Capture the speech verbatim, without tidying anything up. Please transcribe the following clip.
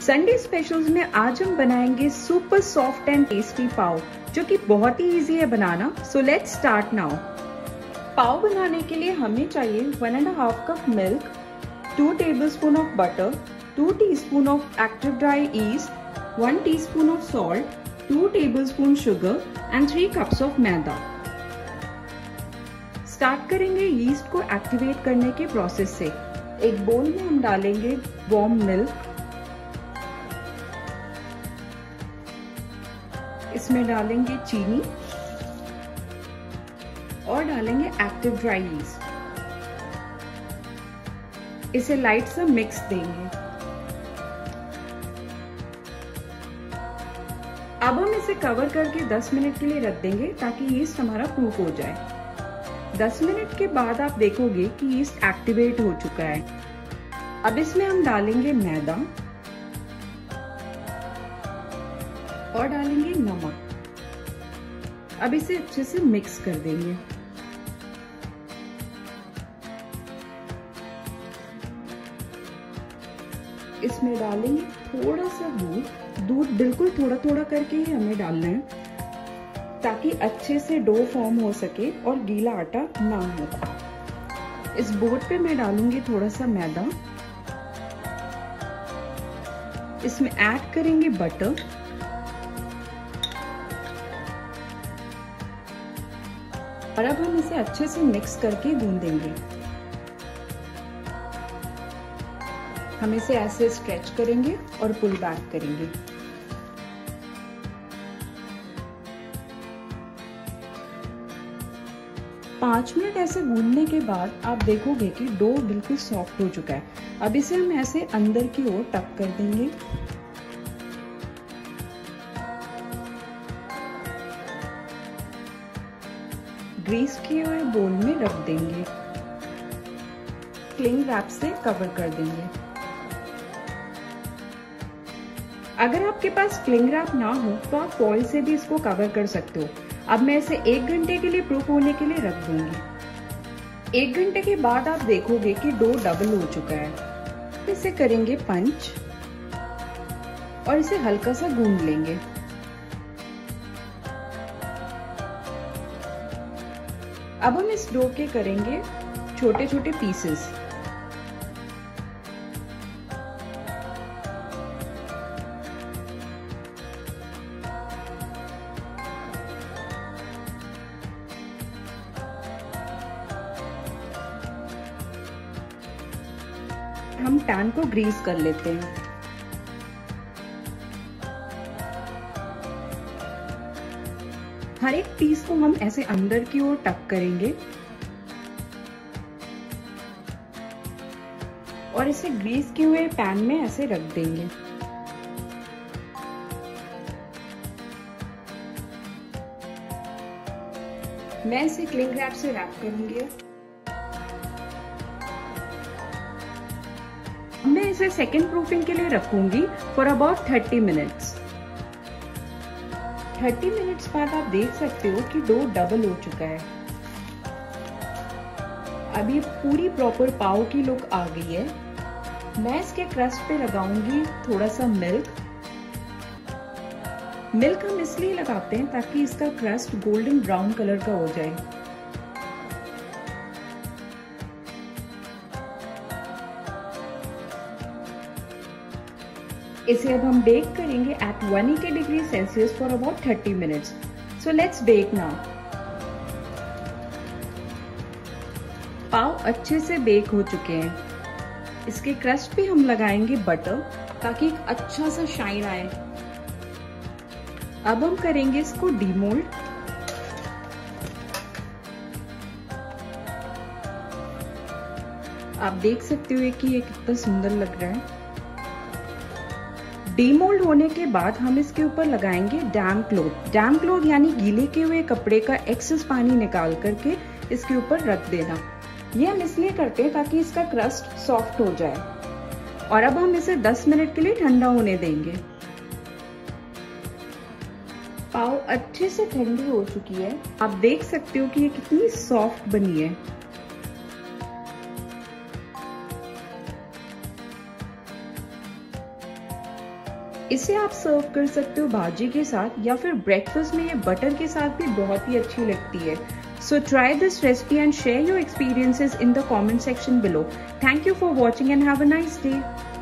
Sunday specials में आज हम बनाएंगे super soft and tasty pav, जो कि बहुत ही इजी है बनाना। So let's start now. Pav बनाने के लिए हमें चाहिए one and half cup milk, two tablespoon of butter, two teaspoon of active dry yeast, one teaspoon of salt, two tablespoon sugar and three cups of maida. Start करेंगे yeast को activate करने के process से। एक बोल में हम डालेंगे वार्म मिल्क, इसमें डालेंगे चीनी और डालेंगे एक्टिव ड्राई ईस्ट। इसे लाइट सा मिक्स देंगे। अब हम इसे कवर करके दस मिनट के लिए रख देंगे ताकि यीस्ट हमारा प्रूफ हो जाए। दस मिनट के बाद आप देखोगे कि यीस्ट एक्टिवेट हो चुका है। अब इसमें हम डालेंगे मैदा और डालेंगे नमक। अब इसे अच्छे से मिक्स कर देंगे। इसमें डालेंगे थोड़ा सा दूध। दूध बिल्कुल थोड़ा थोड़ा करके ही हमें डालना है ताकि अच्छे से डो फॉर्म हो सके और गीला आटा ना हो। इस बोर्ड पे मैं डालूंगी थोड़ा सा मैदा। इसमें ऐड करेंगे बटर और अब हम इसे अच्छे से मिक्स करके गूंदेंगे। हम इसे ऐसे स्ट्रेच करेंगे और पुल बैक करेंगे। पांच मिनट ऐसे गूंदने के बाद आप देखोगे कि डो बिल्कुल सॉफ्ट हो चुका है। अब इसे हम ऐसे अंदर की ओर टक कर देंगे। ग्रीस किए हुए बोल में रख देंगे। क्लिंग रैप से कवर कर देंगे। अगर आपके पास क्लिंग रैप ना हो तो आप फॉइल से भी इसको कवर कर सकते हो। अब मैं इसे एक घंटे के लिए प्रूफ होने के लिए रख दूंगी। एक घंटे के बाद आप देखोगे कि डो डबल हो चुका है। इसे करेंगे पंच और इसे हल्का सा गूंद लेंगे। अब हम इस डो के करेंगे छोटे छोटे पीसेस। हम पैन को ग्रीस कर लेते हैं। हर एक पीस को हम ऐसे अंदर की ओर टक करेंगे और इसे ग्रीस किए हुए पैन में ऐसे रख देंगे। मैं इसे क्लिंग रैप से रैप करूंगी। मैं इसे सेकेंड प्रूफिंग के लिए रखूंगी for about thirty minutes. Thirty minutes बाद आप देख सकते हो कि डो डबल हो चुका है। अब ये पूरी प्रॉपर पाव की लुक आ गई है। मैं इसके क्रस्ट पे लगाऊंगी थोड़ा सा मिल्क। मिल्क हम इसलिए लगाते हैं ताकि इसका क्रस्ट गोल्डन ब्राउन कलर का हो जाए। इसे अब हम बेक करेंगे at one eighty degree Celsius for about thirty minutes. So let's bake now. पाव अच्छे से बेक हो चुके हैं। इसके क्रस्ट पे हम लगाएंगे बटर ताकि एक अच्छा सा शाइन आए। अब हम करेंगे इसको डीमोल्ड। आप देख सकते हो कि ये कितना सुंदर लग रहा है। डीमोल्ड होने के बाद हम इसके ऊपर लगाएंगे डैम्प क्लॉथ। डैम्प क्लॉथ यानी गीले किए हुए कपड़े का एक्सेस पानी निकाल करके इसके ऊपर रख देना। ये हम इसलिए करते हैं ताकि इसका क्रस्ट सॉफ्ट हो जाए। और अब हम इसे दस मिनट के लिए ठंडा होने देंगे। पाव अच्छे से ठंडी हो चुकी है। आप देख सकते हो कि ये कितनी सॉफ्ट बनी है। इसे आप सर्व कर सकते हो भाजी के साथ या फिर ब्रेकफास्ट में ये बटर के साथ भी बहुत ही अच्छी लगती है। So try this recipe and share your experiences in the comment section below. Thank you for watching and have a nice day.